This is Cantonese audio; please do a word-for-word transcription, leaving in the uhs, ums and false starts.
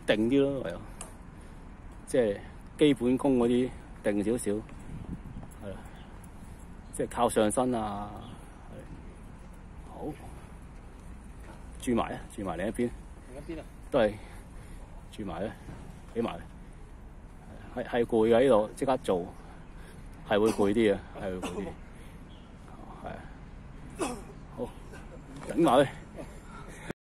定啲咯，係啊，即係基本功嗰啲定少少，係啦，即係靠上身啊，係好，轉埋啊，轉埋另一邊， 另一邊啊， 都係轉埋咧，起埋，係係攰嘅呢度，即刻做，係會攰啲嘅，係會攰啲，係啊，好，頂埋佢。